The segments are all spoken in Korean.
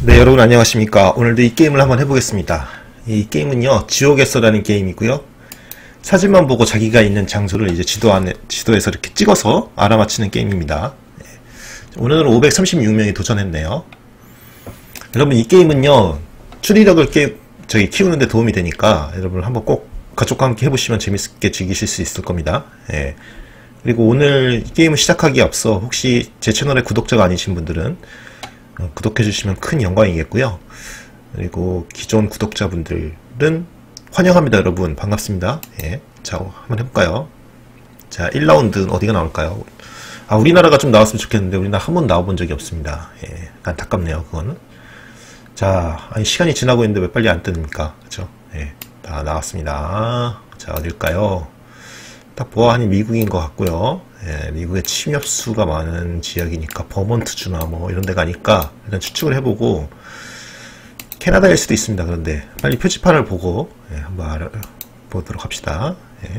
네, 여러분 안녕하십니까. 오늘도 이 게임을 한번 해보겠습니다. 이 게임은요, 지옥에서라는 게임이고요. 사진만 보고 자기가 있는 장소를 이제 지도에서 이렇게 찍어서 알아맞히는 게임입니다. 오늘은 536명이 도전했네요. 여러분, 이 게임은요, 추리력을 키우는데 도움이 되니까 여러분 한번 꼭 가족과 함께 해보시면 재밌게 즐기실 수 있을 겁니다. 예. 그리고 오늘 게임을 시작하기에 앞서 혹시 제 채널의 구독자가 아니신 분들은 구독해주시면 큰 영광이겠고요. 그리고 기존 구독자분들은 환영합니다. 여러분 반갑습니다. 예. 자, 한번 해볼까요? 자, 1라운드는 어디가 나올까요? 아, 우리나라가 좀 나왔으면 좋겠는데 우리나라 한 번 나와본 적이 없습니다. 예. 안타깝네요, 그거는. 자, 아니, 시간이 지나고 있는데 왜 빨리 안 뜹니까? 그쵸? 예. 다 나왔습니다. 자, 어딜까요? 딱 보아하니 미국인 것 같고요. 예, 미국의 침엽수가 많은 지역이니까 버먼트주나 뭐 이런 데가 아닐까 일단 추측을 해보고, 캐나다일 수도 있습니다. 그런데 빨리 표지판을 보고 한번 알아보도록 합시다. 예.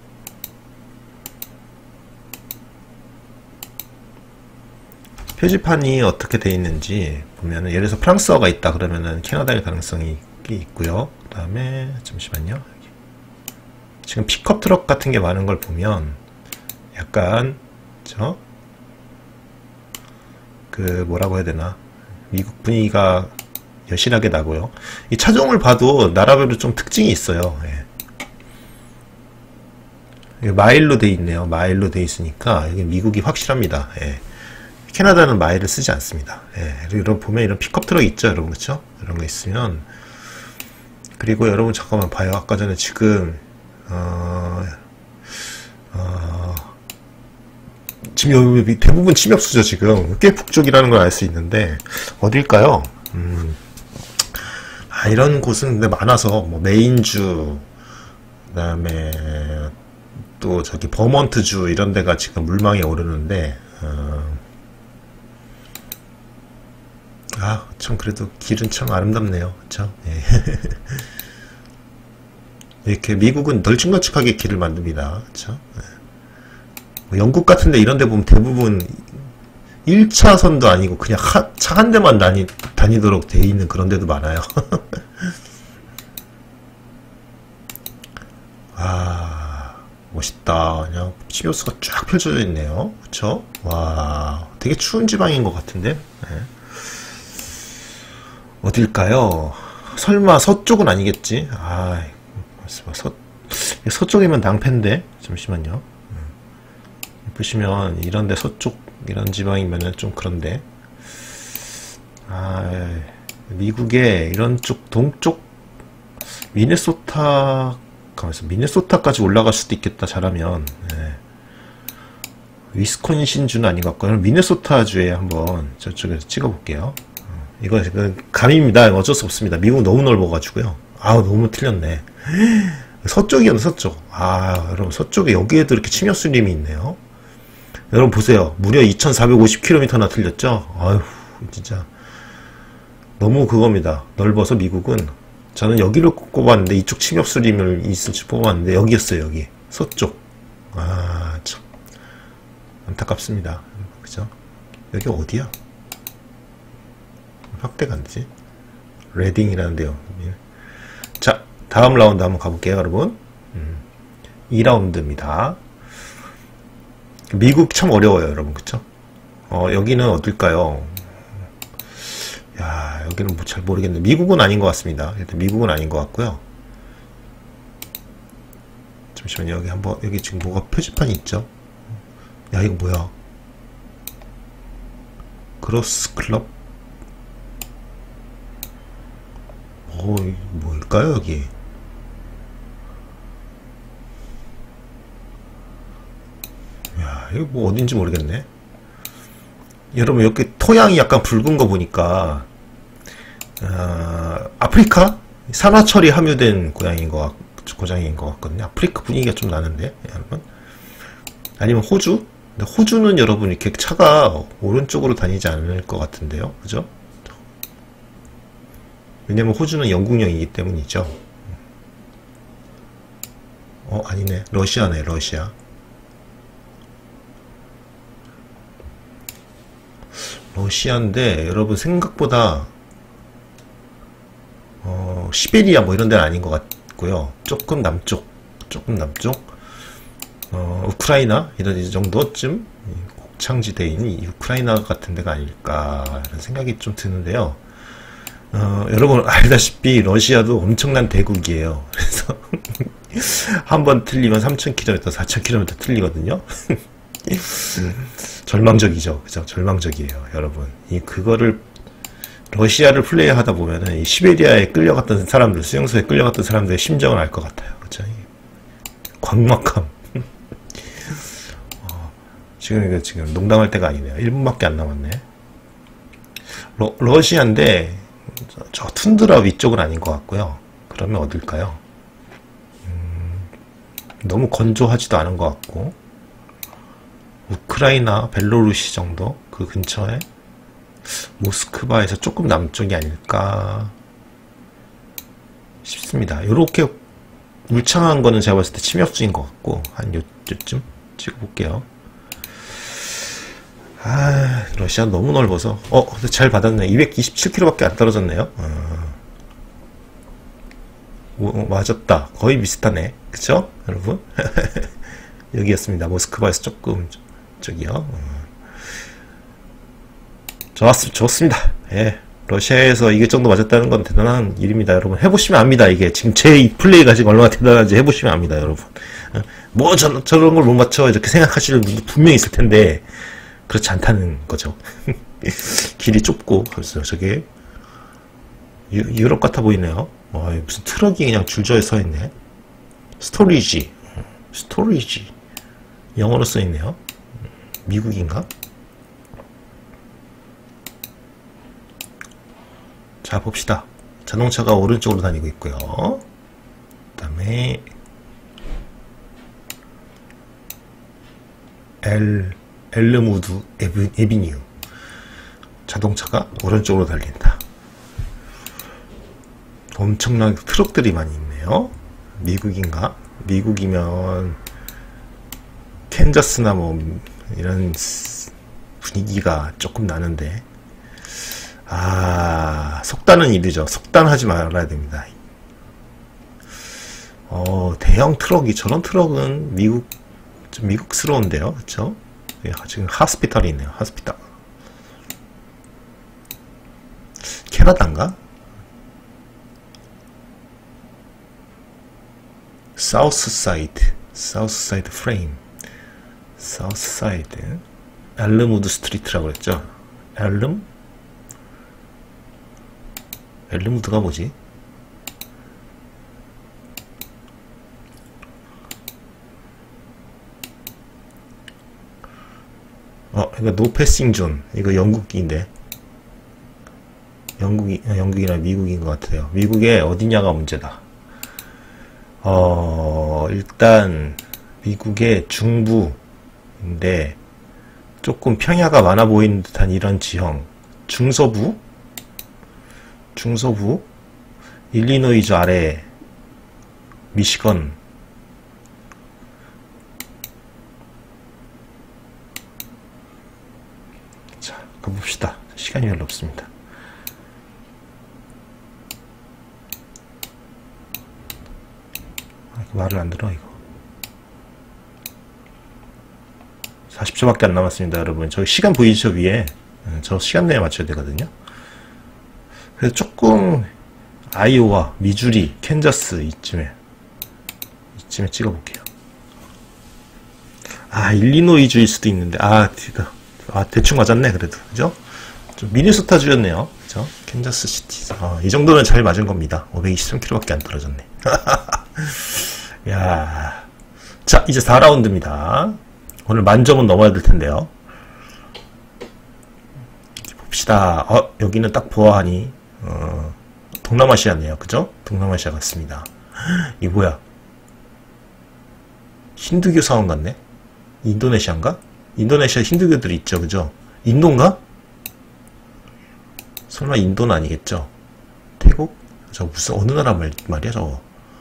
표지판이 어떻게 되어 있는지 보면은, 예를 들어서 프랑스어가 있다 그러면은 캐나다일 가능성이 있고요. 그 다음에 잠시만요. 지금 픽업 트럭 같은 게 많은 걸 보면 약간 뭐라고 해야 되나, 미국 분위기가 여실하게 나고요. 이 차종을 봐도 나라별로 좀 특징이 있어요. 예. 마일로 돼 있네요. 마일로 돼 있으니까 이게 미국이 확실합니다. 예. 캐나다는 마일을 쓰지 않습니다. 예. 그리고 보면 이런 픽업 트럭 있죠, 여러분. 그쵸? 이런 거 있으면. 그리고 여러분 잠깐만 봐요. 아까 전에 지금 지금 여기 대부분 침엽수죠. 지금 꽤 북쪽이라는 걸 알 수 있는데 어딜까요? 이런 곳은 근데 많아서, 뭐 메인주, 그 다음에 또 저기 버먼트주 이런 데가 지금 물망에 오르는데, 참 그래도 길은 참 아름답네요. 그쵸? 예. 이렇게 미국은 널찍널찍하게 길을 만듭니다. 그쵸? 뭐 영국 같은데 이런데 보면 대부분 1차선도 아니고 그냥 차 한 대만 다니도록 돼 있는 그런 데도 많아요. 멋있다. 그냥 침엽수가 쫙 펼쳐져 있네요. 그쵸? 와, 되게 추운 지방인 것 같은데. 네. 어딜까요? 설마 서쪽은 아니겠지? 서쪽이면 낭패인데. 잠시만요. 보시면 이런데 서쪽 이런 지방이면은 좀 그런데, 미국의 이런 쪽 동쪽 미네소타까지 올라갈 수도 있겠다. 잘하면. 예. 위스콘신주는 아닌 것 같고요. 미네소타주에 한번 저쪽에서 찍어볼게요. 이거 감입니다. 어쩔 수 없습니다. 미국 너무 넓어가지고요. 너무 틀렸네. 서쪽이었네, 서쪽. 여러분, 서쪽에 여기에도 이렇게 침엽수림이 있네요. 여러분 보세요. 무려 2450km나 틀렸죠? 아휴, 진짜. 너무 그겁니다. 넓어서 미국은. 저는 여기를 꼽았는데, 이쪽 침엽수림을 있을지 뽑았는데, 여기였어요, 여기. 서쪽. 참. 안타깝습니다. 그죠? 여기 어디야? 확대가 안 되지? 레딩이라는데요. 자, 다음 라운드 한번 가볼게요, 여러분. 2라운드입니다. 미국 참 어려워요, 여러분. 그쵸? 여기는 어딜까요? 여기는 잘 모르겠는데, 미국은 아닌 것 같습니다. 일단 미국은 아닌 것 같고요. 잠시만요. 여기 지금 뭐가 표지판이 있죠? 이거 뭐야? 그로스 클럽? 뭘까요, 여기? 이거 뭐 어딘지 모르겠네. 여러분, 여기 토양이 약간 붉은 거 보니까, 아프리카? 산화철이 함유된 고장인 것 같거든요. 아프리카 분위기가 좀 나는데, 여러분. 아니면 호주? 근데 호주는 여러분 이렇게 차가 오른쪽으로 다니지 않을 것 같은데요. 그죠? 왜냐면 호주는 영국령이기 때문이죠. 아니네. 러시아네, 러시아. 러시아인데 여러분 생각보다 시베리아 뭐 이런 데는 아닌 것 같고요. 조금 남쪽, 우크라이나 이런 정도쯤 곡창지대인 이 우크라이나 같은 데가 아닐까라는 생각이 좀 드는데요. 여러분 알다시피 러시아도 엄청난 대국이에요. 그래서 한번 틀리면 3,000km, 4,000km 틀리거든요. 절망적이죠. 그죠? 절망적이에요, 여러분. 그거를 러시아를 플레이하다 보면은 이 시베리아에 끌려갔던 사람들, 수용소에 끌려갔던 사람들의 심정을 알 것 같아요. 그죠? 광막함. 지금 농담할 때가 아니네요. 1분밖에 안 남았네. 러시아인데 저 툰드라 위쪽은 아닌 것 같고요. 그러면 어딜까요? 너무 건조하지도 않은 것 같고, 우크라이나, 벨로루시 정도 그 근처에 모스크바에서 조금 남쪽이 아닐까 싶습니다. 요렇게 울창한 거는 제가 봤을 때 침엽수인 것 같고, 한 요쯤 찍어볼게요. 러시아 너무 넓어서 잘 받았네. 227km밖에 안 떨어졌네요. 맞았다. 거의 비슷하네. 그쵸? 여러분? 여기였습니다. 모스크바에서 조금 저기요. 좋습니다. 예. 러시아에서 이게 정도 맞았다는 건 대단한 일입니다. 여러분 해보시면 압니다. 이게 지금 제 플레이가 지금 얼마나 대단한지 해보시면 압니다. 여러분 뭐 저런 걸 못 맞춰 이렇게 생각하시는 분도 분명히 있을 텐데 그렇지 않다는 거죠. 길이 좁고 벌써 저게 유럽 같아 보이네요. 무슨 트럭이 그냥 줄저에 서 있네. 스토리지 영어로 써 있네요. 미국인가? 자 봅시다. 자동차가 오른쪽으로 다니고 있고요. 그 다음에 엘르무드 에비뉴 자동차가 오른쪽으로 달린다. 엄청나게 트럭들이 많이 있네요. 미국인가? 미국이면 캔자스나 뭐 이런 분위기가 조금 나는데 속단은 이르죠. 속단하지 말아야 됩니다. 대형 트럭이 저런 트럭은 좀 미국스러운데요. 그쵸? 지금 하스피탈이 있네요. 하스피탈. 캐나다인가? 사우스사이드 프레임. 사우스사이드. 엘르무드 스트리트라고 그랬죠. 엘르무드가 뭐지? 이거 노패싱 존. 이거 영국인데. 영국이나 미국인 것 같아요. 미국의 어디냐가 문제다. 일단 미국의 중부인데 조금 평야가 많아 보이는 듯한 이런 지형. 중서부 일리노이주 아래 미시건 자 가봅시다. 시간이 별로 없습니다. 말을 안 들어 이거. 40초밖에 안 남았습니다. 여러분 저 시간 보이죠 위에. 저 시간 내에 맞춰야 되거든요. 그래서 조금 아이오와 미주리 캔자스 이쯤에 찍어볼게요. 일리노이주일 수도 있는데 대충 맞았네. 그래도 그죠? 좀 미네소타주였네요. 그죠? 캔자스 시티. 이 정도는 잘 맞은 겁니다. 523km밖에 안 떨어졌네. 야, 자 이제 4라운드입니다. 오늘 만점은 넘어야 될 텐데요. 봅시다. 여기는 딱 보아하니 동남아시아네요. 그죠? 동남아시아 같습니다. 이 뭐야? 힌두교 사원 같네? 인도네시아인가? 인도네시아 힌두교들이 있죠. 그죠? 인도인가? 설마 인도는 아니겠죠? 태국? 저 무슨 어느 나라 말이야 저거?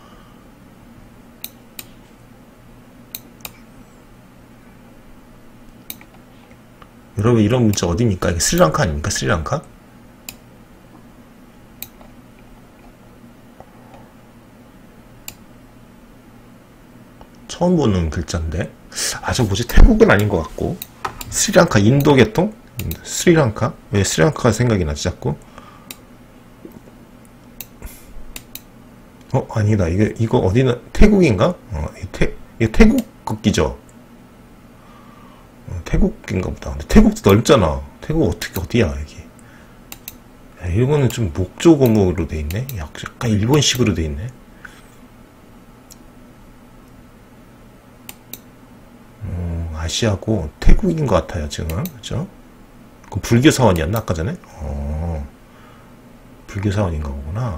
여러분 이런 문자 어디입니까? 이게 스리랑카 아닙니까? 스리랑카? 처음 보는 글자인데. 아, 저 뭐지? 태국은 아닌 것 같고. 스리랑카, 인도 계통? 스리랑카? 왜 스리랑카가 생각이 나지, 자꾸? 아니다. 이거 어디나, 태국인가? 이게 태국 국기죠? 태국인가 보다. 근데 태국도 넓잖아. 태국 어디야, 여기. 야, 이거는 좀 목조고목으로 돼 있네? 약간 일본식으로 돼 있네. 아시아고 태국인 것 같아요, 지금. 그죠? 그 불교 사원이었나, 아까 전에? 불교 사원인가 보구나.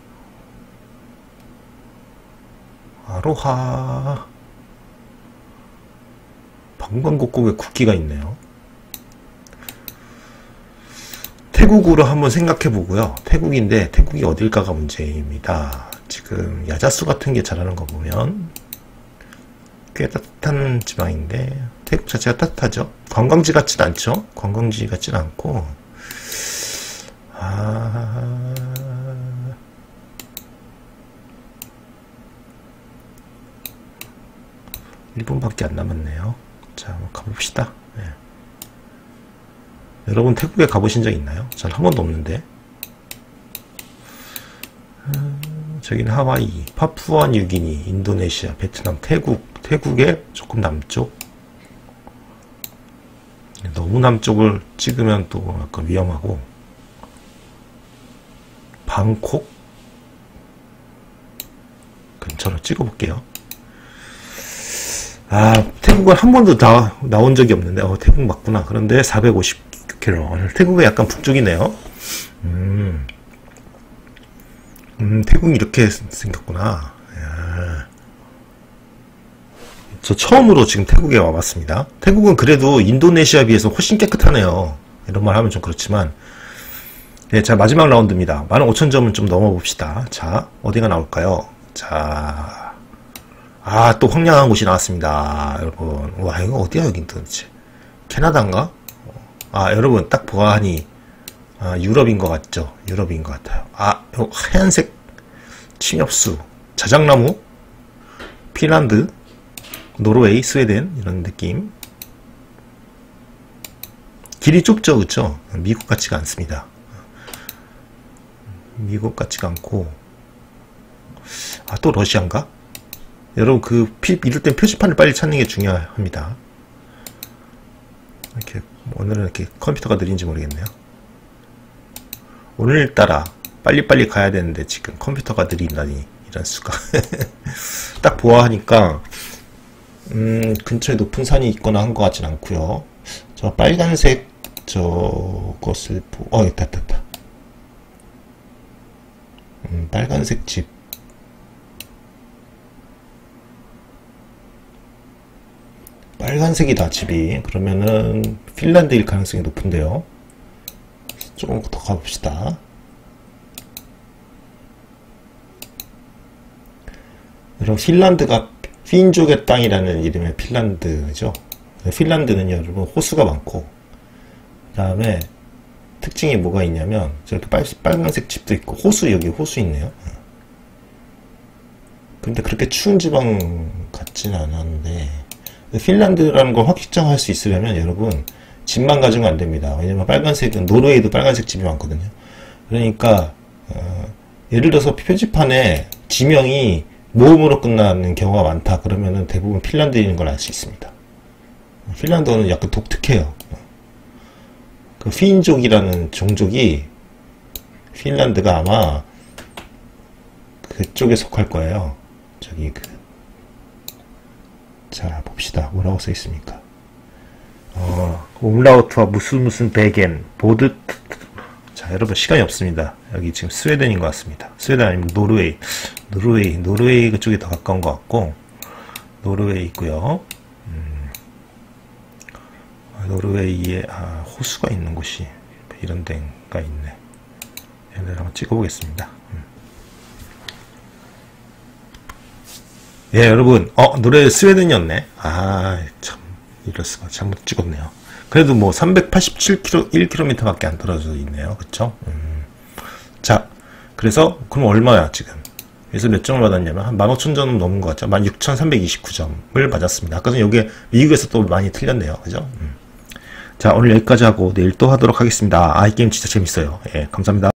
아로하. 방방곡곡에 국기가 있네요. 태국으로 한번 생각해 보고요. 태국인데, 태국이 어딜까가 문제입니다. 지금, 야자수 같은 게 자라는 거 보면, 꽤 따뜻한 지방인데, 태국 자체가 따뜻하죠? 관광지 같진 않죠? 관광지 같진 않고, 일본밖에 안 남았네요. 자, 한번 가봅시다. 네. 여러분 태국에 가보신 적 있나요? 전 한 번도 없는데. 저기는 하와이, 파푸아 뉴기니, 인도네시아, 베트남, 태국의 조금 남쪽. 너무 남쪽을 찍으면 또 약간 위험하고. 방콕 근처로 찍어볼게요. 태국은 한 번도 나온 적이 없는데, 태국 맞구나. 그런데 450km. 태국은 약간 북쪽이네요. 태국이 이렇게 생겼구나. 저 처음으로 지금 태국에 와봤습니다. 태국은 그래도 인도네시아에 비해서 훨씬 깨끗하네요. 이런 말 하면 좀 그렇지만. 네, 자, 마지막 라운드입니다. 15,000점은 좀 넘어봅시다. 자, 어디가 나올까요? 자. 또 황량한 곳이 나왔습니다. 여러분. 와, 이거 어디야, 여긴 도대체. 캐나다인가? 여러분, 딱 보아하니, 유럽인 것 같죠? 유럽인 것 같아요. 요 하얀색 침엽수, 자작나무, 핀란드, 노르웨이, 스웨덴, 이런 느낌. 길이 좁죠, 그쵸? 미국 같지가 않습니다. 미국 같지가 않고, 또 러시아인가? 여러분 이럴 땐 표지판을 빨리 찾는 게 중요합니다. 이렇게 오늘은 이렇게 컴퓨터가 느린지 모르겠네요. 오늘따라 빨리빨리 가야 되는데 지금 컴퓨터가 느린다니 이런 수가. 딱 보아하니까 근처에 높은 산이 있거나 한 것 같진 않고요. 저 빨간색 저것을 있다. 빨간색 집. 빨간색이다, 집이. 그러면은 핀란드일 가능성이 높은데요. 조금 더 가봅시다. 여러분, 핀란드가 핀족의 땅이라는 이름의 핀란드죠. 핀란드는 여러분 호수가 많고, 그 다음에 특징이 뭐가 있냐면 저렇게 빨간색 집도 있고, 여기 호수 있네요. 근데 그렇게 추운 지방 같지는 않았는데, 핀란드라는 걸 확정할 수 있으려면 여러분 집만 가지면 안 됩니다. 왜냐면 빨간색은, 노르웨이도 빨간색 집이 많거든요. 그러니까 예를 들어서 표지판에 지명이 모음으로 끝나는 경우가 많다. 그러면은 대부분 핀란드인 걸 알 수 있습니다. 핀란드는 약간 독특해요. 그 핀족이라는 종족이, 핀란드가 아마 그쪽에 속할 거예요. 저기 자, 봅시다. 뭐라고 써 있습니까? 옴라우트와 무슨 베겐, 보드. 자, 여러분 시간이 없습니다. 여기 지금 스웨덴인 것 같습니다. 스웨덴 아니면 노르웨이 그쪽이 더 가까운 것 같고, 노르웨이 있고요. 노르웨이에 호수가 있는 곳이 이런 데가 있네. 얘를 한번 찍어보겠습니다. 예, 여러분, 노래 스웨덴이었네. 참, 이럴 수가. 잘못 찍었네요. 그래도 뭐, 387km 밖에 안 떨어져 있네요. 그쵸? 자, 그래서, 그럼 얼마야, 지금? 그래서 몇 점을 받았냐면 한 15,000점 넘은 것 같죠. 16,329점을 받았습니다. 아까 전에 이게 미국에서 또 많이 틀렸네요. 그죠? 자, 오늘 여기까지 하고 내일 또 하도록 하겠습니다. 이 게임 진짜 재밌어요. 예, 감사합니다.